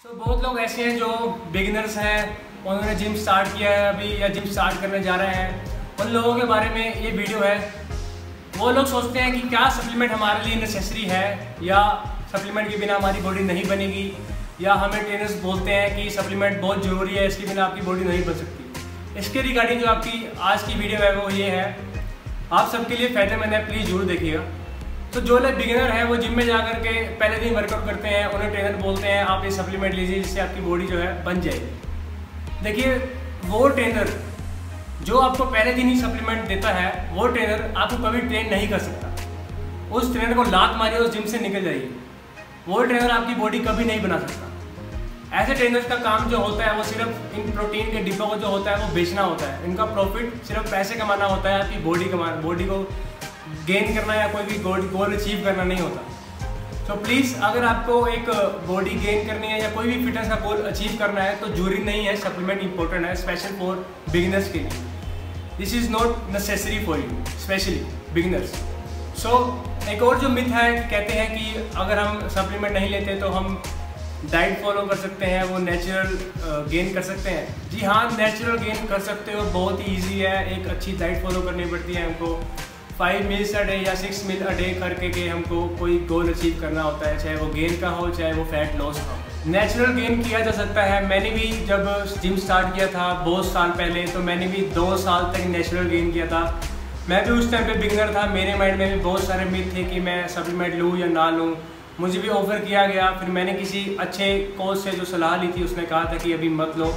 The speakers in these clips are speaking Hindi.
तो बहुत लोग ऐसे हैं जो बिगिनर्स हैं, उन्होंने जिम स्टार्ट किया है अभी या जिम स्टार्ट करने जा रहे हैं। उन लोगों के बारे में ये वीडियो है। वो लोग सोचते हैं कि क्या सप्लीमेंट हमारे लिए नेसेसरी है या सप्लीमेंट के बिना हमारी बॉडी नहीं बनेगी, या हमें ट्रेनर्स बोलते हैं कि सप्लीमेंट बहुत ज़रूरी है, इसके बिना आपकी बॉडी नहीं बन सकती। इसके रिगार्डिंग जो आपकी आज की वीडियो है वो ये है, आप सबके लिए फ़ायदेमंद है, प्लीज़ जरूर देखिएगा। तो जो लोग बिगिनर हैं वो जिम में जा कर के पहले दिन वर्कआउट करते हैं, उन्हें ट्रेनर बोलते हैं आप ये सप्लीमेंट लीजिए जिससे आपकी बॉडी जो है बन जाएगी। देखिए, वो ट्रेनर जो आपको पहले दिन ही सप्लीमेंट देता है वो ट्रेनर आपको कभी ट्रेन नहीं कर सकता। उस ट्रेनर को लात मारिए, उस जिम से निकल जाइए, वो ट्रेनर आपकी बॉडी कभी नहीं बना सकता। ऐसे ट्रेनर्स का काम जो होता है वो सिर्फ इन प्रोटीन के डिब्बों को जो होता है वो बेचना होता है। इनका प्रॉफिट सिर्फ पैसे कमाना होता है, आपकी बॉडी को गेन करना या कोई भी गोल अचीव करना नहीं होता। तो प्लीज़ अगर आपको एक बॉडी गेन करनी है या कोई भी फिटनेस का गोल अचीव करना है तो जरूरी नहीं है सप्लीमेंट इंपॉर्टेंट है, स्पेशल फॉर बिगिनर्स के लिए। This is not necessary for you, specially beginners. So एक और जो मिथ है, कहते हैं कि अगर हम सप्लीमेंट नहीं लेते तो हम डाइट फॉलो कर सकते हैं, वो नेचुरल गेन कर सकते हैं। जी हाँ, नेचुरल गेन कर सकते हो, बहुत ही ईजी है। एक अच्छी डाइट फॉलो करनी पड़ती है हमको, 5 मील्स अ डे या 6 मील अ डे करके के हमको कोई गोल अचीव करना होता है, चाहे वो गेन का हो चाहे वो फैट लॉस का हो। नेचुरल गेन किया जा सकता है। मैंने भी जब जिम स्टार्ट किया था बहुत साल पहले, तो मैंने भी 2 साल तक नेचुरल गेन किया था। मैं भी उस टाइम पे बिगिनर था, मेरे माइंड में भी बहुत सारे मिथ थे कि मैं सप्लीमेंट लूँ या ना लूँ। मुझे भी ऑफर किया गया, फिर मैंने किसी अच्छे कोच से जो सलाह ली थी उसने कहा था कि अभी मत लो,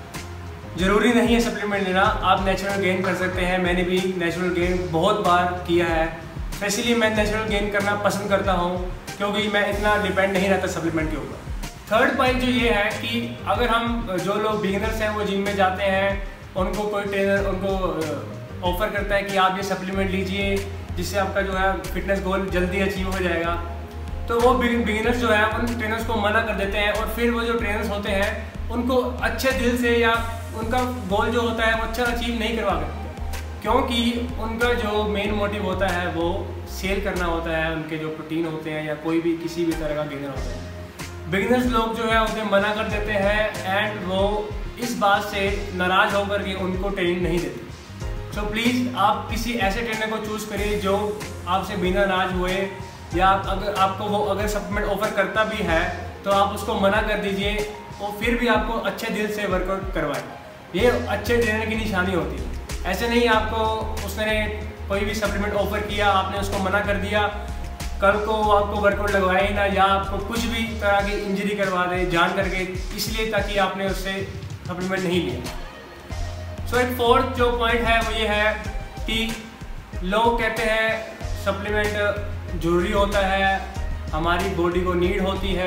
ज़रूरी नहीं है सप्लीमेंट लेना, आप नेचुरल गेन कर सकते हैं। मैंने भी नेचुरल गेन बहुत बार किया है, स्पेशली मैं नेचुरल गेन करना पसंद करता हूँ क्योंकि मैं इतना डिपेंड नहीं रहता सप्लीमेंट के ऊपर। थर्ड पॉइंट जो ये है कि अगर हम जो लोग बिगिनर्स हैं वो जिम में जाते हैं, उनको कोई ट्रेनर उनको ऑफर करता है कि आप ये सप्लीमेंट लीजिए जिससे आपका जो है फिटनेस गोल जल्दी अचीव हो जाएगा, तो वो बिगिनर्स जो है उन ट्रेनर्स को मना कर देते हैं। और फिर वो जो ट्रेनर्स होते हैं उनको अच्छे दिल से या उनका गोल जो होता है वो अच्छा अचीव नहीं करवा सकते, क्योंकि उनका जो मेन मोटिव होता है वो सेल करना होता है, उनके जो प्रोटीन होते हैं या कोई भी किसी भी तरह का गेनर होता है। बिगिनर्स लोग जो है उन्हें मना कर देते हैं एंड वो इस बात से नाराज़ होकर के उनको ट्रेनिंग नहीं देते। सो प्लीज़ आप किसी ऐसे ट्रेनर को चूज़ करिए जो आपसे बिना नाराज हुए, या अगर आपको वो अगर सप्लीमेंट ऑफर करता भी है तो आप उसको मना कर दीजिए और फिर भी आपको अच्छे दिल से वर्कआउट करवाए। ये अच्छे ट्रेनर की निशानी होती है। ऐसे नहीं आपको उसने कोई भी सप्लीमेंट ऑफर किया, आपने उसको मना कर दिया, कल को आपको वर्कआउट लगवाए ना या आपको कुछ भी तरह की इंजरी करवा दे जान करके, इसलिए ताकि आपने उससे सप्लीमेंट नहीं लिया। सो एक फोर्थ जो पॉइंट है वो ये है कि लोग कहते हैं सप्लीमेंट ज़रूरी होता है, हमारी बॉडी को नीड होती है।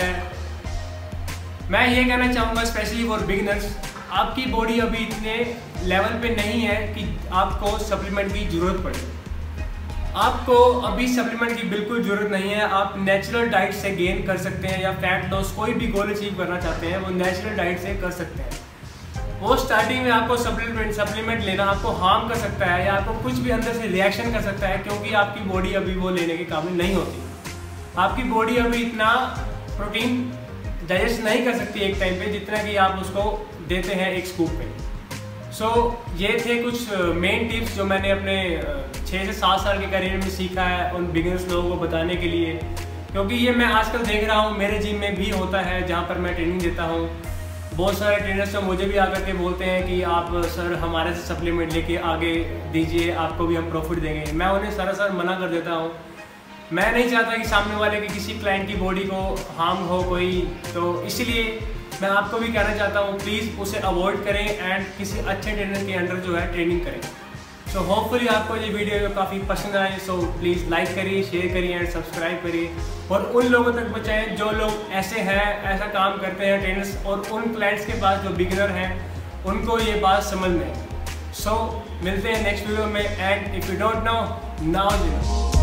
मैं ये कहना चाहूँगा स्पेशली फॉर बिगिनर्स, आपकी बॉडी अभी इतने लेवल पे नहीं है कि आपको सप्लीमेंट की ज़रूरत पड़े। आपको अभी सप्लीमेंट की बिल्कुल ज़रूरत नहीं है। आप नेचुरल डाइट से गेन कर सकते हैं या फैट लॉस, कोई भी गोल अचीव करना चाहते हैं वो नेचुरल डाइट से कर सकते हैं। वो स्टार्टिंग में आपको सप्लीमेंट लेना आपको हार्म कर सकता है या आपको कुछ भी अंदर से रिएक्शन कर सकता है, क्योंकि आपकी बॉडी अभी वो लेने के काबिल नहीं होती। आपकी बॉडी अभी इतना प्रोटीन डाइजेस्ट नहीं कर सकती एक टाइम पे जितना कि आप उसको देते हैं एक स्कूप पे। सो ये थे कुछ मेन टिप्स जो मैंने अपने 6 से 7 साल के करियर में सीखा है उन बिगिनर्स लोगों को बताने के लिए, क्योंकि ये मैं आजकल देख रहा हूँ मेरे जिम में भी होता है जहाँ पर मैं ट्रेनिंग देता हूँ। बहुत सारे ट्रेनर्स तो मुझे भी आकर के बोलते हैं कि आप सर हमारे से सप्लीमेंट लेके आगे दीजिए, आपको भी हम प्रॉफिट देंगे। मैं उन्हें सरासर मना कर देता हूँ। मैं नहीं चाहता कि सामने वाले की किसी क्लाइंट की बॉडी को हार्म हो कोई, तो इसलिए मैं आपको भी कहना चाहता हूँ प्लीज़ उसे अवॉइड करें एंड किसी अच्छे ट्रेनर के अंडर जो है ट्रेनिंग करें। सो होपफुली आपको ये वीडियो काफ़ी पसंद आए। सो प्लीज़ लाइक करिए, शेयर करिए एंड सब्सक्राइब करिए, और उन लोगों तक पहुँचाएं जो लोग ऐसे हैं, ऐसा काम करते हैं ट्रेनर्स, और उन क्लाइंट्स के पास जो बिगिनर हैं उनको ये बात समझ में। सो मिलते हैं नेक्स्ट वीडियो में, and if you don't know now you no.